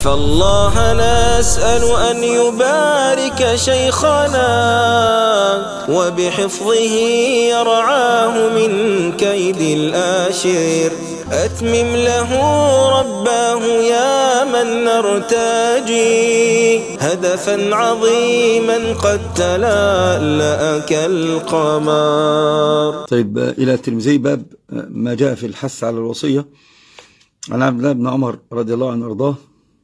فالله نسأل أن يبارك شيخنا وبحفظه يرعاه من كيد الآشر. أتمم له رباه يا من نرتجي هدفا عظيما قد تلألأ كالقمر. طيب، إلى الترمذي باب ما جاء في الحث على الوصية. عن عبد الله بن عمر رضي الله عنه وارضاه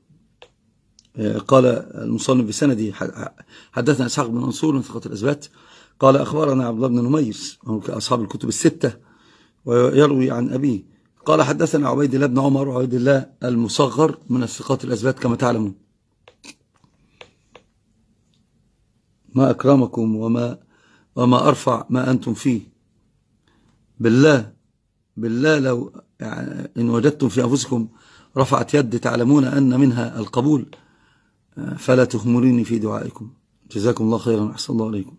قال المصنف بسنده حدثنا إسحاق بن منصور من ثقة الأثبات قال أخبرنا عبد الله بن نميس وهو كأصحاب الكتب الستة ويروي عن أبيه قال حدثنا عبيد الله بن عمر وعبيد الله المصغر من الثقات الأثبات كما تعلمون. ما أكرمكم وما أرفع ما أنتم فيه. بالله لو يعني إن وجدتم في أنفسكم رفعت يد تعلمون أن منها القبول فلا تهملوني في دعائكم. جزاكم الله خيرا وأحسن الله عليكم.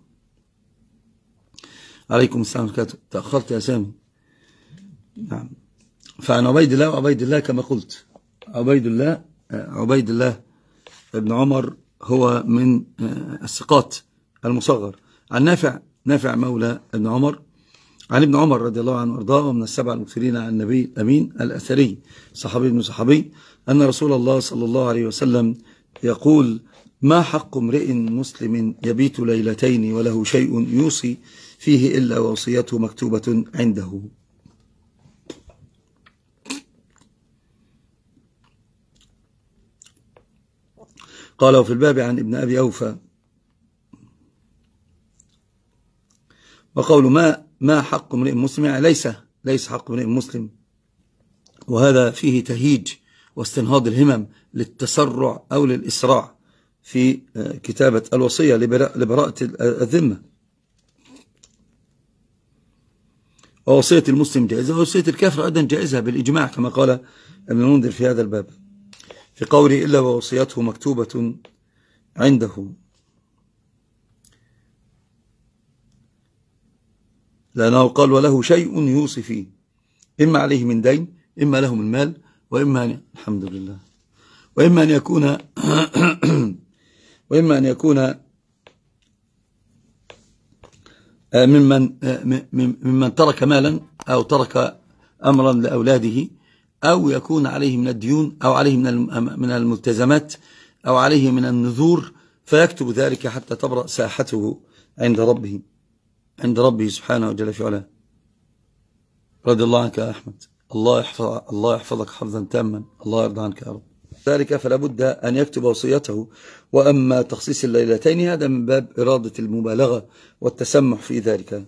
عليكم السلام عليكم. تأخرت يا سامي. نعم. فعن عبيد الله وعبيد الله كما قلت عبيد الله ابن عمر هو من الثقات المصغر. عن نافع مولى ابن عمر عن ابن عمر رضي الله عنه وارضاه ومن السبع المكثرين عن النبي الأمين الأثري صحابي ابن صحابي أن رسول الله صلى الله عليه وسلم يقول: ما حق امرئ مسلم يبيت ليلتين وله شيء يوصي فيه إلا وصيته مكتوبة عنده. قال: وفي الباب عن ابن أبي أوفى وقول ما حق امرئ مسلم يعني ليس حق امرئ مسلم، وهذا فيه تهيج واستنهاض الهمم للتسرع أو للإسراع في كتابة الوصية لبراءة الذمة. ووصية المسلم جائزة ووصية الكافر أيضا جائزة بالإجماع كما قال ابن المنذر في هذا الباب في قوله: إلا ووصيته مكتوبة عنده، لأنه قال: وله شيء يوصي فيه، إما عليه من دين، إما له من مال، الحمد لله، وإما أن يكون ممن ترك مالا أو ترك أمرا لأولاده، أو يكون عليه من الديون أو عليه من الملتزمات أو عليه من النذور، فيكتب ذلك حتى تبرأ ساحته عند ربه سبحانه وجل في علاه. رضي الله عنك يا أحمد. الله يحفظك حفظا تاما. الله يرضى عنك يا رب. ذلك فلا بد أن يكتب وصيته. وأما تخصيص الليلتين هذا من باب إرادة المبالغة والتسمح في ذلك.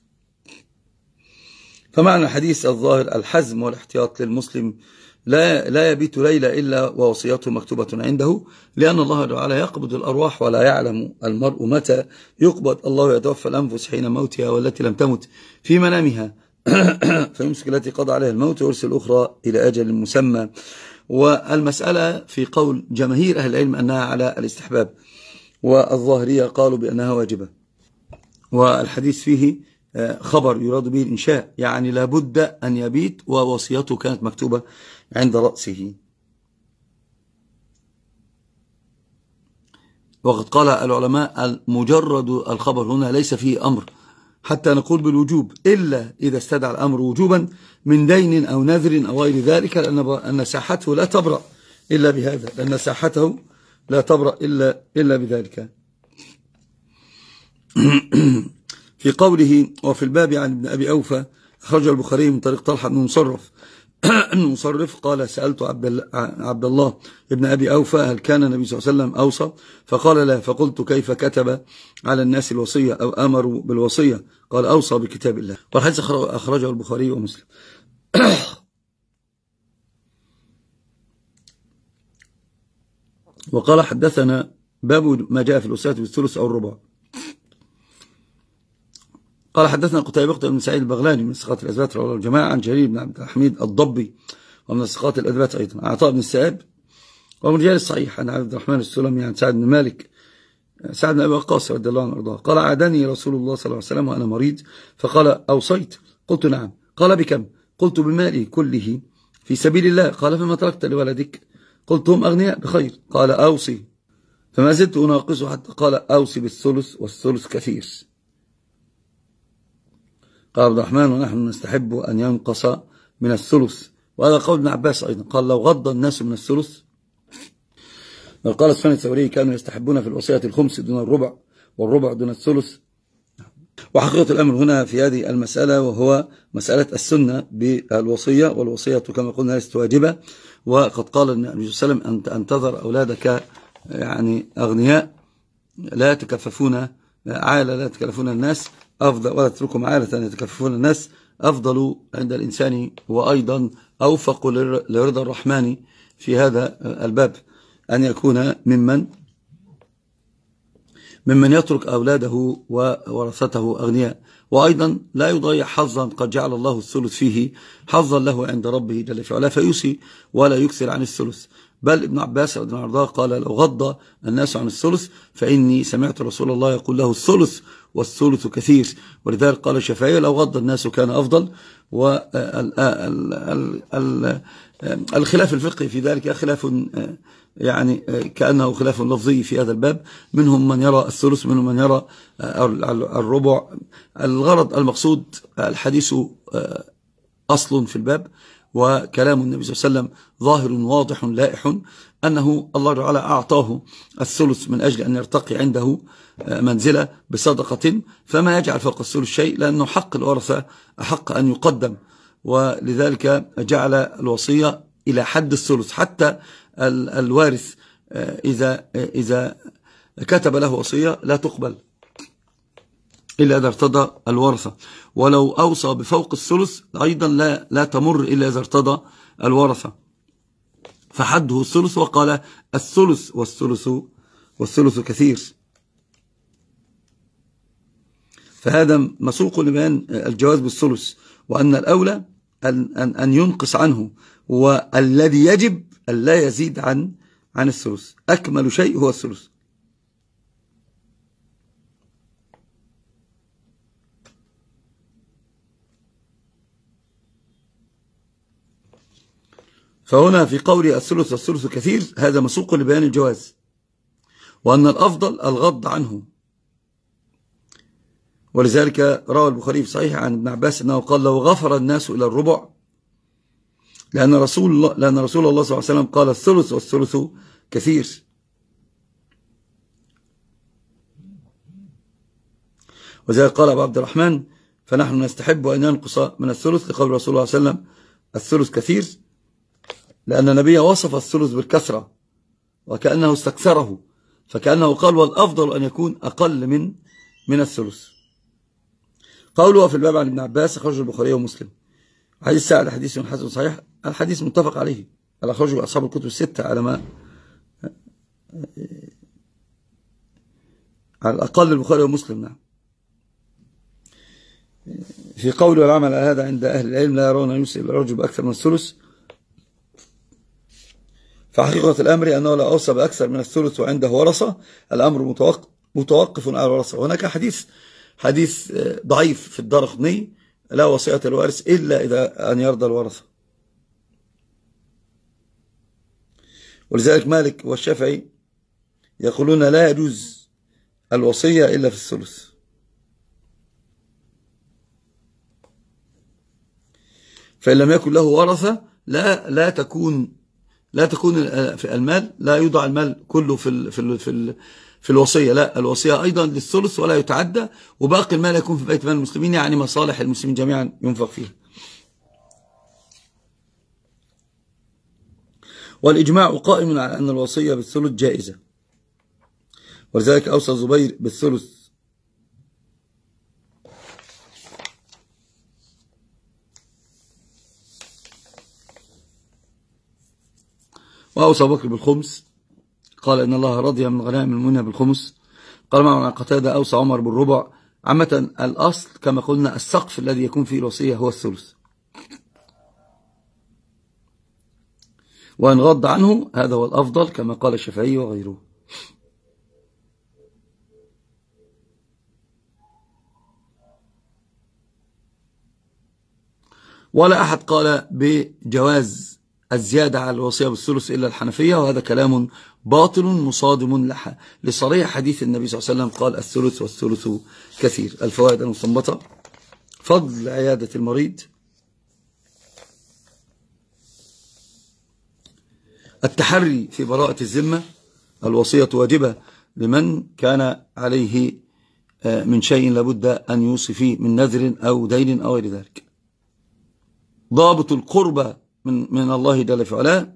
فمعنى الحديث الظاهر الحزم والاحتياط للمسلم لا يبيت ليلة إلا ووصيته مكتوبة عنده، لأن الله تعالى يقبض الأرواح ولا يعلم المرء متى يقبض. الله يتوفى الأنفس حين موتها والتي لم تمت في منامها فيمسك التي قضى عليها الموت ويرسل الأخرى إلى أجل مسمى. والمسألة في قول جماهير أهل العلم أنها على الاستحباب، والظاهرية قالوا بأنها واجبة. والحديث فيه خبر يراد به الإنشاء، يعني لابد أن يبيت ووصيته كانت مكتوبة عند رأسه. وقد قال العلماء مجرد الخبر هنا ليس فيه أمر حتى نقول بالوجوب، إلا إذا استدعى الأمر وجوبا من دين أو نذر أو غير ذلك، لأن ساحته لا تبرأ إلا بهذا، لأن ساحته لا تبرأ إلا بذلك. في قوله: وفي الباب عن ابن أبي أوفى أخرج البخاري من طريق طلحة بن مصرف قال: سألت عبد الله ابن أبي أوفى هل كان النبي صلى الله عليه وسلم أوصى؟ فقال: لا. فقلت: كيف كتب على الناس الوصية أو أمروا بالوصية؟ قال: أوصى بكتاب الله. والحديث أخرجه البخاري ومسلم. وقال: حدثنا باب ما جاء في الوصية بالثلث أو الربع. قال: حدثنا قتيبة بن سعيد البغلاني من ثقات الأثبات رواه الجماعة عن جرير بن عبد الحميد الضبي ومن ثقات الأثبات أيضا عن عطاء بن السائب ومن رجال الصحيح عن عبد الرحمن السلمي عن سعد بن أبي وقاص رضي الله عنه وارضاه قال: عادني رسول الله صلى الله عليه وسلم وأنا مريض فقال: أوصيت؟ قلت: نعم. قال: بكم؟ قلت: بمالي كله في سبيل الله. قال: فما تركت لولدك؟ قلت هم أغنياء بخير. قال أوصي، فما زلت أناقصه حتى قال أوصي بالثلث والثلث كثير. قال عبد الرحمن ونحن نستحب أن ينقص من الثلث، وهذا قول ابن عباس أيضا، قال لو غض الناس من الثلث. قال سفيان الثوري كانوا يستحبون في الوصية الخمس دون الربع والربع دون الثلث. وحقيقة الأمر هنا في هذه المسألة وهو مسألة السنة بالوصية، والوصية كما قلنا ليست واجبة. وقد قال النبي صلى الله عليه وسلم أن تذر أولادك يعني أغنياء لا يتكففون عالة لا يتكلفون الناس أفضل، ولا تتركهم عالة يتكففون الناس أفضل عند الإنسان، وأيضا أوفق لرضا الرحمن في هذا الباب أن يكون ممن يترك أولاده وورثته أغنياء، وأيضا لا يضيع حظا قد جعل الله الثلث فيه حظا له عند ربه جل في علاه، فيوصي ولا يكثر عن الثلث. بل ابن عباس رضي الله عنه قال لو غض الناس عن الثلث فإني سمعت رسول الله يقول له الثلث والثلث كثير. ولذلك قال الشافعي لو غض الناس كان أفضل. والخلاف الفقهي في ذلك خلاف يعني كأنه خلاف لفظي في هذا الباب، منهم من يرى الثلث منهم من يرى الربع. الغرض المقصود الحديث أصل في الباب، وكلام النبي صلى الله عليه وسلم ظاهر واضح لائح أنه الله تعالى أعطاه الثلث من أجل أن يرتقي عنده منزلة بصدقة، فما يجعل فوق الثلث شيء، لأنه حق الورثة أحق أن يقدم، ولذلك جعل الوصية إلى حد الثلث. حتى الوارث إذا كتب له وصية لا تقبل إلا إذا ارتضى الورثة، ولو أوصى بفوق الثلث أيضا لا تمر إلا إذا ارتضى الورثة، فحده الثلث. وقال الثلث والثلث كثير. فهذا مسوق لبيان الجواز بالثلث، وأن الأولى أن ينقص عنه، والذي يجب أن لا يزيد عن الثلث. أكمل شيء هو الثلث. فهنا في قول الثلث والثلث كثير هذا مسوق لبيان الجواز، وأن الأفضل الغض عنه. ولذلك روى البخاري في صحيح عن ابن عباس أنه قال لو غفر الناس إلى الربع، لأن رسول الله صلى الله عليه وسلم قال الثلث والثلث كثير. وذلك قال أبو عبد الرحمن فنحن نستحب أن ينقص من الثلث لقول رسول الله صلى الله عليه وسلم الثلث كثير، لأن النبي وصف الثلث بالكثرة وكأنه استكثره، فكأنه قال والأفضل أن يكون أقل من الثلث. قوله في الباب عن ابن عباس أخرجه البخاري ومسلم. حديث سعد حديث حسن صحيح، الحديث متفق عليه، أخرجه أصحاب الكتب الستة على ما على الأقل البخاري ومسلم. نعم. في قول والعمل على هذا عند أهل العلم لا يرون أن يوصي الرجل بأكثر من الثلث، فحقيقة الأمر أنه لا أوصى بأكثر من الثلث وعنده ورثة الأمر متوقف على الورثة. وهناك حديث ضعيف في الدارقطني لا وصية الوارث إلا إذا أن يرضى الورثة. ولذلك مالك والشافعي يقولون لا يجوز الوصية إلا في الثلث. فإن لم يكن له ورثة لا تكون في المال، لا يوضع المال كله في الوصية، لا، الوصية أيضا للثلث ولا يتعدى، وباقي المال يكون في بيت مال المسلمين، يعني مصالح المسلمين جميعا ينفق فيها. والإجماع قائم على أن الوصية بالثلث جائزة، ولذلك أوصى الزبير بالثلث. وأوصى بكر بالخمس، قال إن الله رضي من غنائم المؤمنين بالخمس. قال مع قتادة أوصى عمر بالربع. عامة الأصل كما قلنا السقف الذي يكون فيه الوصية هو الثلث، وإن غض عنه هذا هو الأفضل كما قال الشافعي وغيره. ولا أحد قال بجواز الزيادة على الوصية بالثلث إلا الحنفية، وهذا كلام باطل مصادم لصريح حديث النبي صلى الله عليه وسلم قال الثلث والثلث كثير. الفوائد المستنبطة: فضل عيادة المريض، التحري في براءة الذمة، الوصية واجبة لمن كان عليه من شيء لابد أن يوصي فيه من نذر أو دين أو غير ذلك، ضابط القربة من الله جل في علاه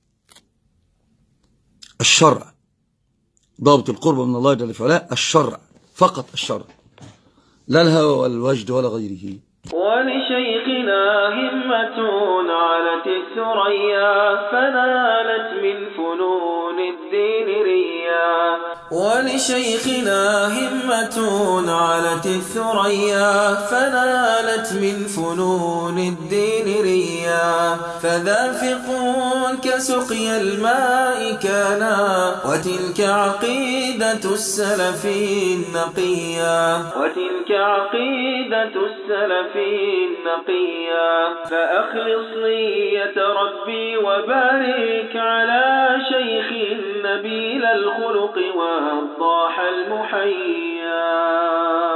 الشرع، ضابط القربة من الله جل في علاه الشرع فقط، الشرع لا الهوى والوجد ولا غيره. ولشيخنا همة علت الثريا فنالت من فنون الدين ريا، ولشيخنا همة علت الثريا فنالت من فنون الدين ريا، فذا فقه كسقي الماء كانا وتلك عقيدة السلف النقيا، وتلك عقيدة السلف النقيا، فأخلص نية ربي وبارك على شيخ نبيل الخلق والضاح المحيا.